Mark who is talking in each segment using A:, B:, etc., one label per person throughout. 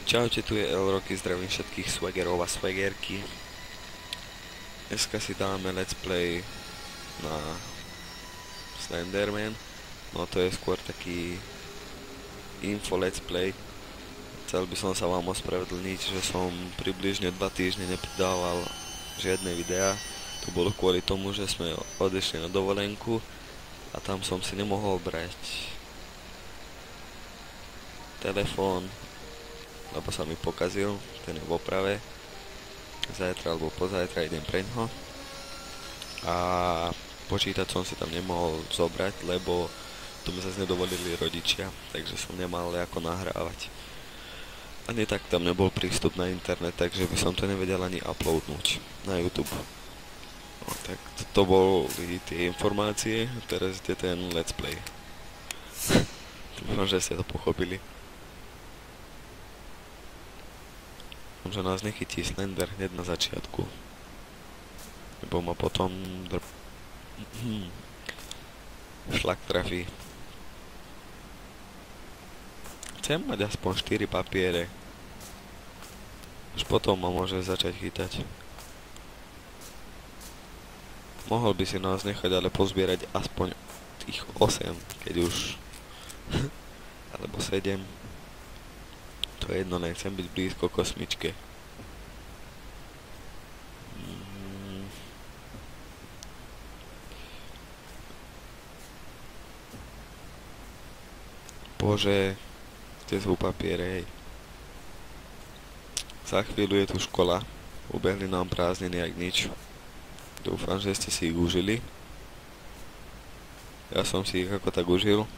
A: Čaute, tu je Elroky, zdravím všetkých swaggerov a swaggerky. Dneska si dáme let's play na Slenderman. No to je skôr taký info let's play. Chcel by som sa vám ospravedlniť, že som približne 2 týždne nepridával žiadne videá. To bolo kvôli tomu, že sme odišli na dovolenku a tam som si nemohol brať telefón, lebo sa mi pokazil, ten je v oprave. Zajtra alebo pozajtra idem preňho a počítač som si tam nemohol zobrať, lebo to mi zase nedovolili rodičia, takže som nemal ako nahrávať. Ani tak tam nebol prístup na internet, takže by som to nevedel ani uploadnúť na YouTube. No, tak to boli tie informácie, teraz je ten let's play. Dúfam, že ste to pochopili. Že nás nechytí Slender hneď na začiatku, lebo ma potom šlak trafí. Chcem mať aspoň 4 papiere, až potom ma môže začať chytať. Mohol by si nás nechať ale pozbierať aspoň tých 8, keď už alebo 7. To je jedno, nechcem byť blízko kosmičke. Bože, kde sú papiere, hej. Za chvíľu je tu škola. Ubehli nám prázdniny jak nič. Dúfam, že ste si ich užili. Ja som si ich ako tak užil.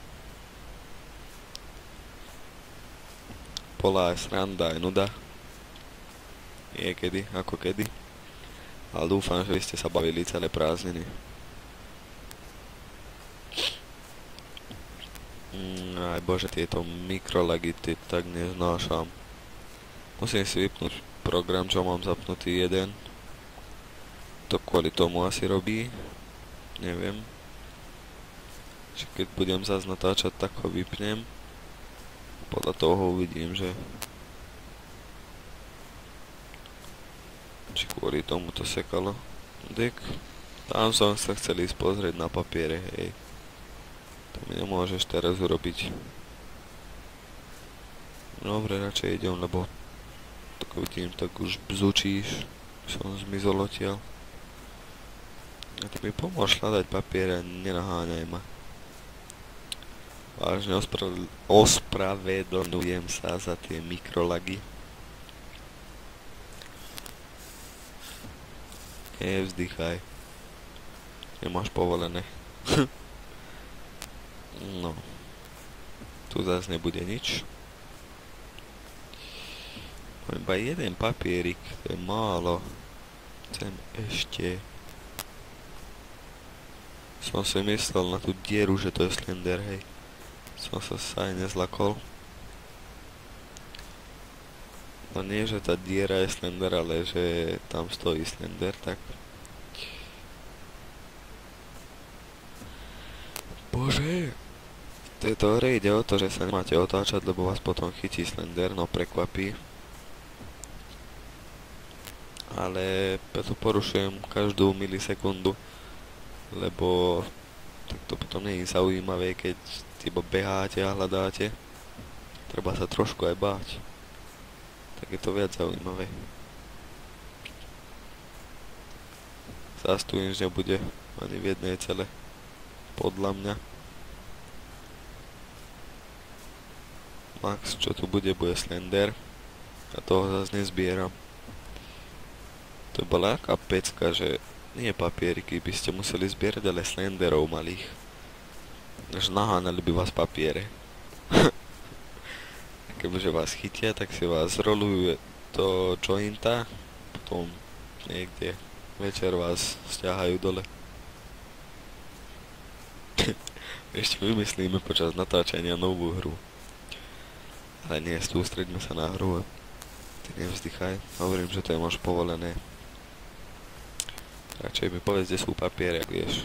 A: Bola aj sranda, aj nuda. Niekedy, ako kedy. Ale dúfam, že vy ste sa bavili celé prázdniny. Aj bože, tieto mikrolagy tak neznášam. Musím si vypnúť program, čo mám zapnutý jeden. To kvôli tomu asi robí. Neviem. Či keď budem zase natáčať, tak ho vypnem. Podľa toho uvidím, že či kvôli tomu to sekalo. Dek. Tam som sa chcel ísť pozrieť na papiere, hej. To mi nemôžeš teraz urobiť. Dobre, radšej idem, lebo tak vidím, tak už bzučíš. Som zmizol odtiaľ. A ty mi pomôž hľadať papiere, nenaháňaj ma. Vážne ospravedlňujem sa za tie mikrolagy. Nevzdychaj. Nemáš povolené. No. Tu zase nebude nič. Mám iba jeden papierik, to je málo. Chcem ešte. Som si myslel na tú dieru, že to je Slender, hej. Som sa aj nezlakol. No nie, že tá diera je Slender, ale že tam stojí Slender, tak. Bože! V tejto hre ide o to, že sa nemáte otáčať, lebo vás potom chytí Slender, no prekvapí. Ale preto porušujem každú milisekundu, lebo tak to potom nie je zaujímavé, keď iba beháte a hľadáte. Treba sa trošku aj báť. Tak je to viac zaujímavé. Zas tu nič nebude ani v jednej cele. Podľa mňa. Max, čo tu bude Slender. A toho zase nezbieram. To bola aká pecka, že nie papieriky by ste museli zbierať, ale Slenderov malých. Až naháňali by vás papiere. Kebyže vás chytia, tak si vás rolujú do jointa, potom niekde večer vás stiahajú dole. Ešte vymyslíme počas natáčania novú hru. Ale nie, sústreďme sa na hru. Ty nevzdychaj, hovorím, že to je máš povolené. Radšej mi povedz, kde sú papiere, ak vieš.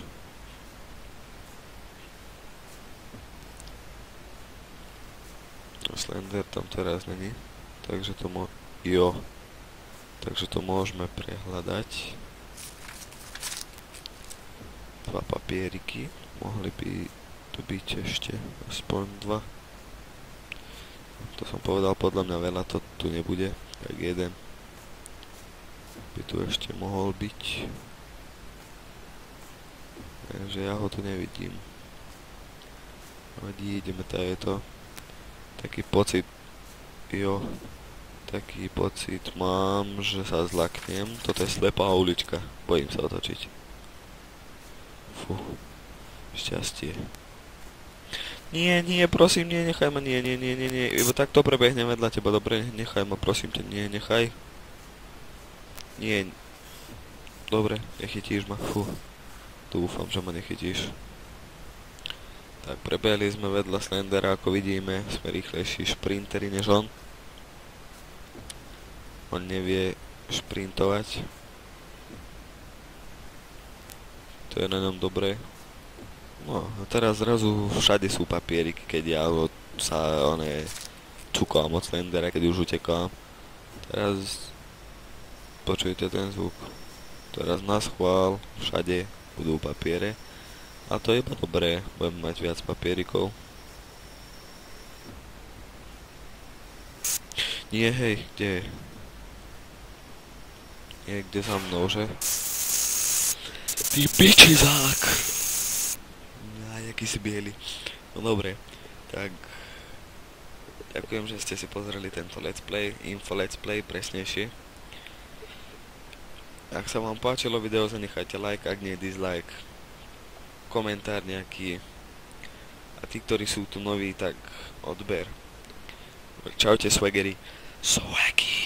A: Slender tam teraz není. Takže to jo. Takže to môžeme prehľadať. Dva papieriky. Mohli by tu byť ešte aspoň dva. To som povedal, podľa mňa veľa to tu nebude. Tak jeden by tu ešte mohol byť. Takže ja ho tu nevidím. Vadí, ideme, to je to. Taký pocit, jo, taký pocit mám, že sa zlaknem. Toto je slepá ulička, bojím sa otočiť. Fú, šťastie. Nie, prosím, nechaj ma, nie, iba takto prebehnem vedľa teba, dobre, nechaj ma, prosím ťa, nechaj. Nie, dobre, nechytíš ma, fú, dúfam, že ma nechytíš. Tak, prebehli sme vedľa Slendera, ako vidíme, sme rýchlejší šprinteri než on. On nevie šprintovať. To je na ňom dobré. No, a teraz zrazu všade sú papieriky, keď ja sa cukám od Slendera, keď už utekám. Teraz počujte ten zvuk. Teraz na schvál všade budú papiere. A to je iba dobré, budem mať viac papierikov. Nie, hej, kde je? Niekde za mnou, že? Ty pičizák! Jaký si biely. No dobre, tak ďakujem, že ste si pozreli tento let's play, info let's play presnejšie. Ak sa vám páčilo video, zanechajte like, ak nie dislike, komentár nejaký. A tí, ktorí sú tu noví, tak odber. Čaute swaggery. Swaggy.